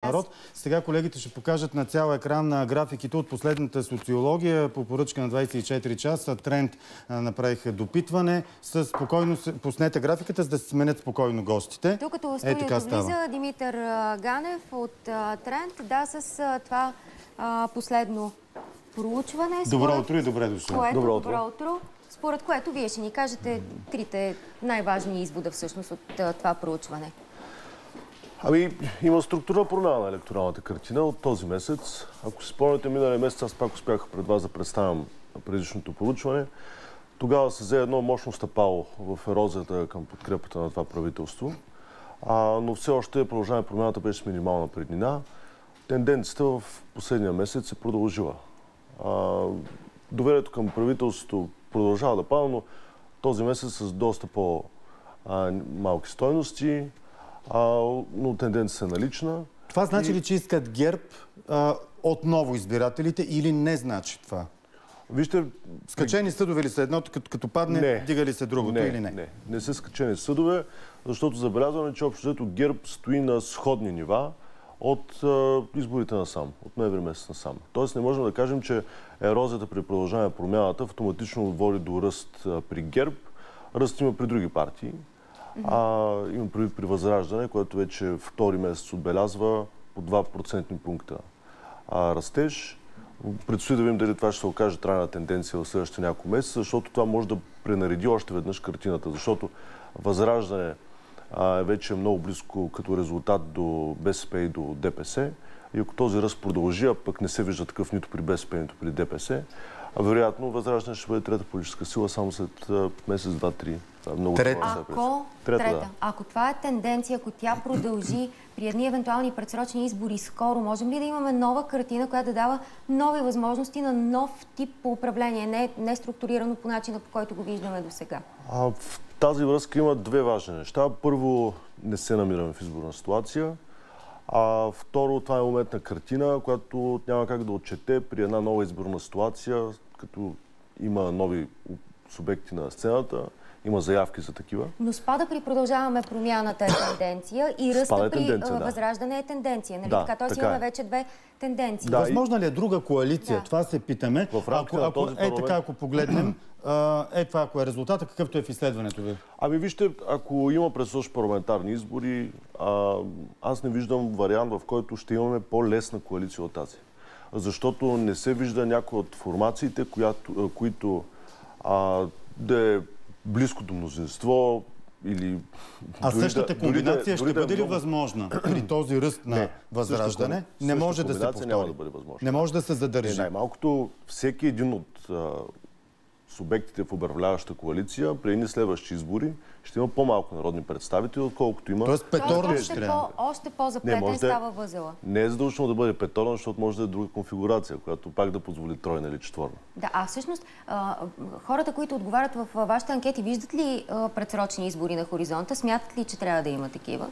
народ. Сега колегите ще покажат на цял екран на графиките от последната социология. По поръчка на 24 часа Тренд направиха допитване. Спокойно пуснете графиката, за да се сменят спокойно гостите. Тук като студиото влиза Димитър Ганев от Тренд, да, с това последно проучване. Добро утро и добре дошли. Добро утро. Според което вие ще ни кажете трите най-важни извода всъщност от това проучване. Има структурна промяна на електоралната картина от този месец. Ако си спомняте, миналия месец аз пак успях пред вас да представям предишното проучване. Тогава се взе едно мощно стъпало в ерозията към подкрепата на това правителство. Но все още продължаване промяната беше с минимална преднина. Тенденцията в последния месец е продължила. Доверието към правителството продължава да пада, но този месец с доста по-малки стойности, но тенденцията е налична. Това значи ли, че искат ГЕРБ отново избирателите или не значи това? Вижте, скачени съдове ли са едното, като падне, дига ли се другото или не? Не са скачени съдове, защото забелязваме, че общо взето ГЕРБ стои на сходни нива от изборите насам, от ноември месец насам. Тоест не можем да кажем, че ерозията при продължаване промяната автоматично води до ръст при ГЕРБ. Ръст има при други партии. Има при Възраждане, което вече втори месец отбелязва по 2% пункта растеж. Предстои да видим дали това ще се окаже трайна тенденция в следващите няколко месеца, защото това може да пренареди още веднъж картината, защото Възраждане вече е много близко като резултат до БСП и до ДПС. И ако този ръст продължи, а пък не се вижда такъв нито при БСП, нито при ДПС, вероятно Възраждане ще бъде трета политическа сила само след месец, два, три. Трета. Ако това е тенденция, ако тя продължи при едни евентуални предсрочни избори скоро, можем ли да имаме нова картина, която да дава нови възможности на нов тип по управление, не структурирано по начина, по който го виждаме до сега? В тази връзка има две важни неща. Първо, не се намираме в изборна ситуация. Второ, това е моментна картина, която няма как да отчете при една нова изборна ситуация, като има нови субекти на сцената, има заявки за такива. Но спада при продължаваме промяната е тенденция и ръста при Възраждане е тенденция. Нали? Да, Тоест имаме вече две тенденции. Възможна ли е друга коалиция? Това се питаме. Ако погледнем, това ако е резултата, какъвто е в изследването ви? Вижте, ако има предстоящи парламентарни избори, аз не виждам вариант, в който ще имаме по-лесна коалиция от тази. Защото не се вижда някои от формациите, които да е близко до мнозинство или... същата комбинация ще бъде ли възможна при този ръст на Възраждане? Не може да се повтори. Не може да се задържи. Най-малкото всеки един от субектите в управляваща коалиция при едни следващи избори ще има по-малко народни представители, отколкото има... Тоест петорно още по-заплетен става възела. Не е задължително да бъде петорно, защото може да е друга конфигурация, която пак да позволи тройна или четворна. Да, всъщност хората, които отговарят в вашите анкети, виждат ли предсрочни избори на хоризонта? Смятат ли, че трябва да има такива?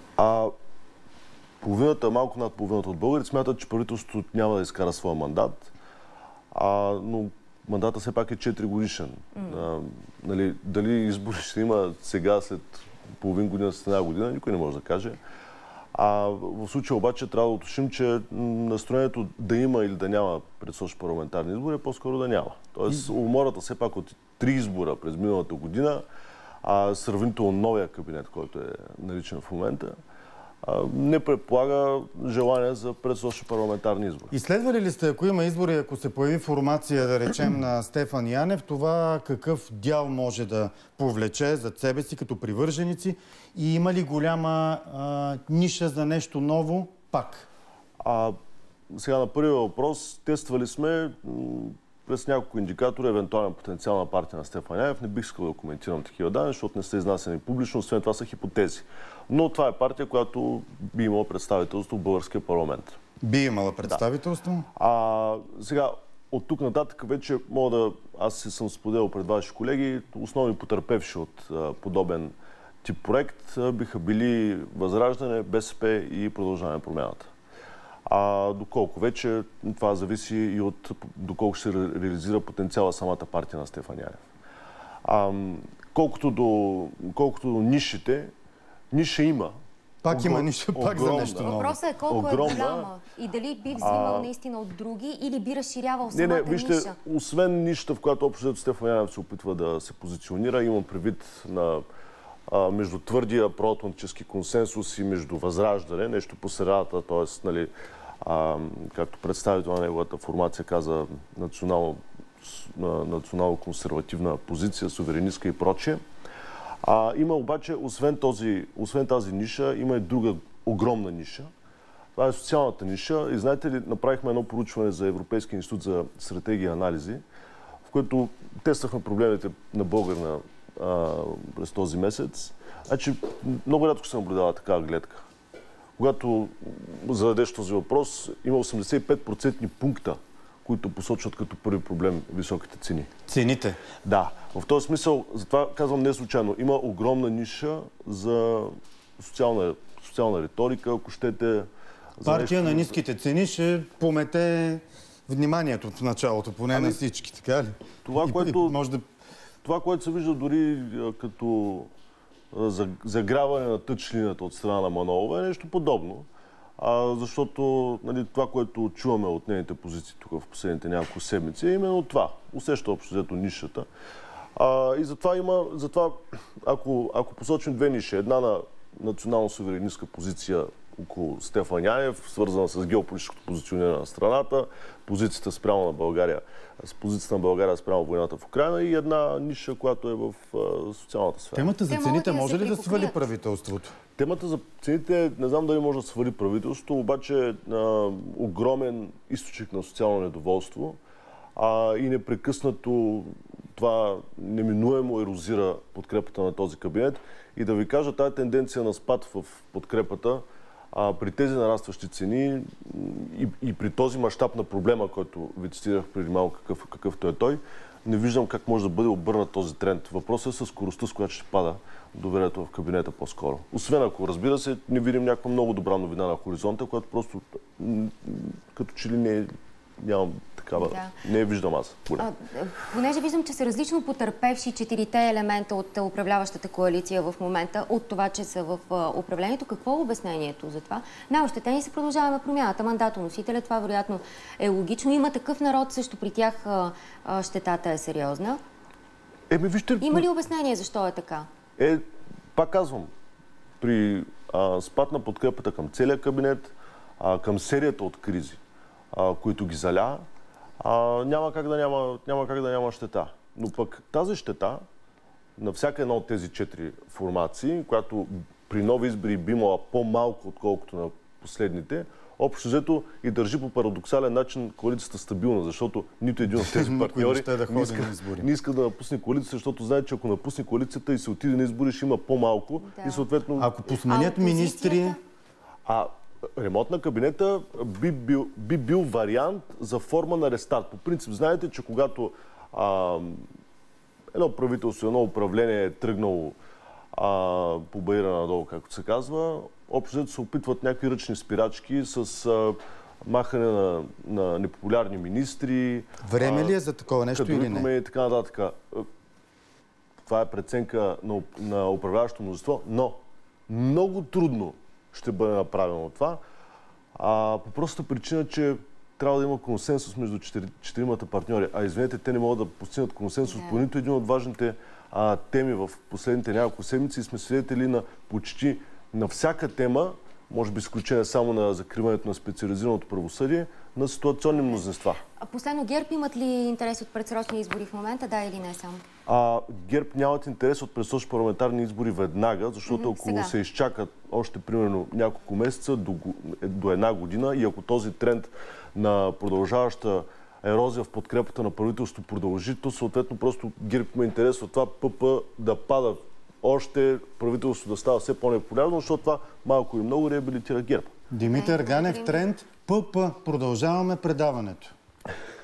Малко над половината от българите смятат, че правителството няма да изкара своя мандат, но мандата все пак е 4 годишен. Дали избори ще има сега, след половин година, след една година, никой не може да каже. В случая обаче трябва да уточним, че настроението да има или да няма предстоящи парламентарни избори е по-скоро да няма. Тоест, умората все пак от 3 избора през миналата година, сравнително новия кабинет, който е наличен в момента, не предполага желание за предстоящи парламентарни избори. Изследвали ли сте, ако има избори, ако се появи формация, да речем, на Стефан Янев, това какъв дял може да повлече зад себе си като привърженици и има ли голяма ниша за нещо ново пак? Сега на първия въпрос, тествали сме през няколко индикатора евентуален потенциал на партия на Стефан Янев. Не бих искал да коментирам такива данни, защото не са изнасяни публично, освен това са хипотези. Но това е партия, която би имала представителство в българския парламент. Би имала представителство? Сега, от тук нататък вече мога да... Аз съм споделил пред ваши колеги, основни потърпевши от подобен тип проект биха били Възраждане, БСП и Продължаване промяната. Доколко вече това зависи и от доколко ще се реализира потенциала самата партия на Стефан Янев. Колкото до нишите, ниша има. Пак има ниша, пак за нещо ново. Въпросът е колко е голяма и дали би взимал наистина от други или би разширявал самата ниша. Освен нишата, в която общо Стефан Янев се опитва да се позиционира, имам предвид на между твърдия проатлантически консенсус и между възраждане, нещо по средата, т.е. нали, както представител на неговата формация каза, национално-консервативна позиция, суверенистка и прочее. Има обаче, освен тази ниша, има и друга огромна ниша. Това е социалната ниша. И знаете ли, направихме едно проучване за Европейския институт за стратегия и анализи, в което тествахме проблемите на Българина през този месец. Значи, много рядко се наблюдава такава гледка. Когато зададеш този въпрос, има 85% пункта, които посочват като първи проблем високите цени. Цените? Да. В този смисъл, затова казвам не случайно, има огромна ниша за социална риторика, ако щете. Партия на ниските цени ще помете вниманието в началото, поне на всички, така ли? Това, което се вижда дори като загряване на тъчлината от страна на Манолова е нещо подобно. Защото нали, това, което чуваме от нейните позиции тук в последните няколко седмици, е именно това. Усеща общо взето нишата. И затова ако посочим две ниши, една на национално-суверенистка позиция около Стефан Янев, свързана с геополитическото позициониране на страната, позицията спрямо на България, с позицията на България спрямо войната в Украйна и една ниша, която е в социалната сфера. Темата за цените може ли да свали правителството? Темата за цените, не знам дали може да свали правителството, обаче е огромен източник на социално недоволство и непрекъснато това неминуемо ерозира подкрепата на този кабинет. И да ви кажа, тази тенденция на спад в подкрепата при тези нарастващи цени и при този мащаб на проблема, който ви цитирах преди малко какъвто е той, не виждам как може да бъде обърнат този тренд. Въпросът е със скоростта, с която ще пада доверието в кабинета по-скоро. Освен ако, разбира се, не видим някаква много добра новина на хоризонта, която просто като че ли нямам такава. Да. Не я виждам аз. Понеже виждам, че са различно потърпевши четирите елемента от управляващата коалиция в момента, от това, че са в управлението. Какво е обяснението за това? Най-ощетени се продължаваме промяната. Мандатоносителя, това вероятно е логично. Има такъв народ, също при тях щетата е сериозна. Вижте, има ли обяснение защо е така? Пак казвам, при спад на подкрепата към целия кабинет, към серията от кризи, които ги заля, няма как да няма щета. Но пък тази щета на всяка една от тези 4 формации, която при нови избори би имала по-малко, отколкото на последните, общо взето и държи по парадоксален начин коалицията стабилна, защото нито един от тези партньори не иска да напусне коалицията, защото знае, че ако напусне коалицията и се отиде на избори, ще има по-малко и съответно... Ако посменят министри... Ремонт на кабинета би бил вариант за форма на рестарт. По принцип, знаете, че когато едно правителство, едно управление е тръгнало по баира надолу, както се казва, общо се опитват някакви ръчни спирачки с махане на непопулярни министри. Време ли е за такова нещо или не? И така нататък. Това е преценка на управляващото мнозинство, но много трудно ще бъде направено това. По простата причина, че трябва да има консенсус между четиримата партньори. Извинете, те не могат да постигнат консенсус по нито един от важните теми в последните няколко седмици и сме свидетели на почти на всяка тема, може би изключение само на закриването на специализираното правосъдие, на ситуационни мнозинства. Последно, ГЕРБ имат ли интерес от предсрочни избори в момента, да или не само? ГЕРБ нямат интерес от предсрочни парламентарни избори веднага, защото ако се изчакат още примерно няколко месеца до една година и ако този тренд на продължаваща ерозия в подкрепата на правителството продължи, то съответно просто ГЕРБ има интерес от това ПП да пада още, правителството да става все по-непопулярно, защото това малко и много реабилитира ГЕРБ. Димитър Ганев, тренд ПП. Продължаваме предаването.